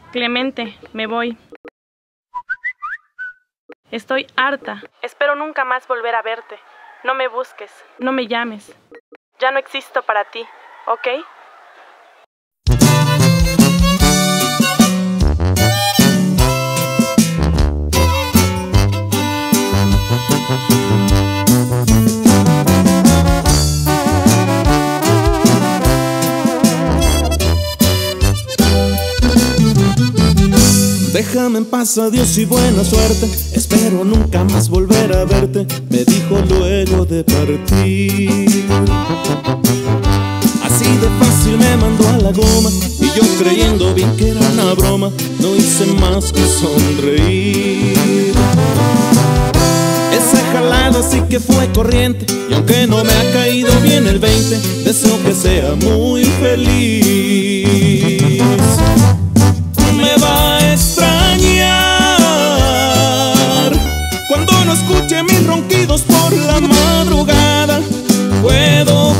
Clemente, me voy. Estoy harta. Espero nunca más volver a verte. No me busques, no me llames. Ya no existo para ti, ¿ok? Déjame en paz, adiós y buena suerte. Espero nunca más volver a verte, me dijo luego de partir. Así de fácil me mandó a la goma, y yo creyendo bien que era una broma, no hice más que sonreír. Esa jalada sí que fue corriente, y aunque no me ha caído bien el 20, deseo que sea muy feliz. Me va a extrañar cuando no escuche mis ronquidos por la madrugada. Puedo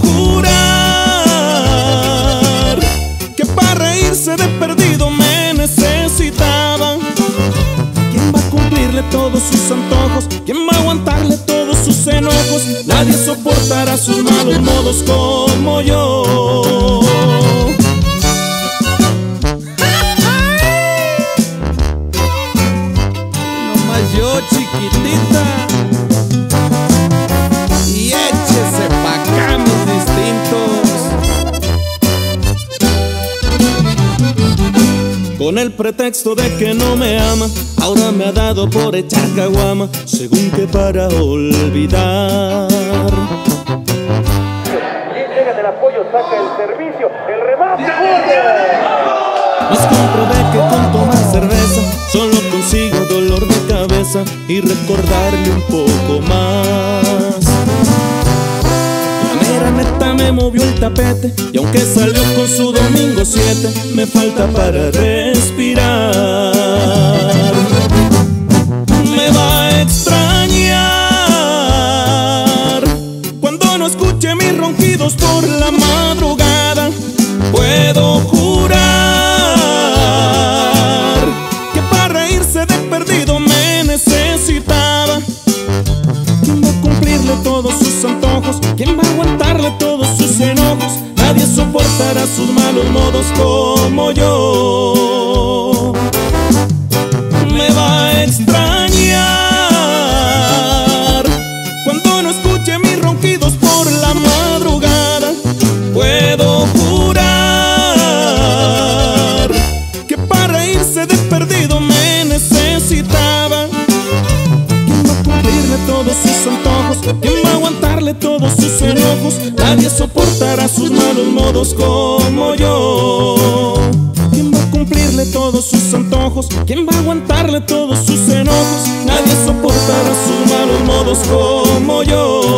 jurar que para reírse de perdido me necesitaba. ¿Quién va a cumplirle todos sus antojos? ¿Quién va a aguantarle todos sus enojos? Nadie soportará sus malos modos como yo. Yo, chiquitita, y échese pa' acá mis distintos. Con el pretexto de que no me ama, ahora me ha dado por echar caguama, según que para olvidar. Llega del apoyo, saca el servicio, el remate. Mas comprobé que con tomar cerveza solo consigo dolor de cabeza y recordarle un poco más. La mera neta me movió el tapete, y aunque salió con su domingo 7, me falta para respirar. Me va a extrañar cuando no escuche mis ronquidos por la madrugada. Puedo jurar que para reírse de perdido me necesitaba. ¿Quién va a cumplirle todos sus antojos? ¿Quién va a aguantarle todos sus enojos? Nadie soportará sus malos modos como yo. Me va a extrañar cuando no escuche mis ronquidos por la madrugada. Puedo jurar que para reírse de perdido me necesitaba. ¿Quién va a cumplirle todos sus antojos? ¿Quién va a aguantarle todos sus enojos? Nadie soportará sus malos modos como yo. ¿Quién va a cumplirle todos sus antojos? ¿Quién va a aguantarle todos sus enojos? Nadie soportará sus malos modos como yo.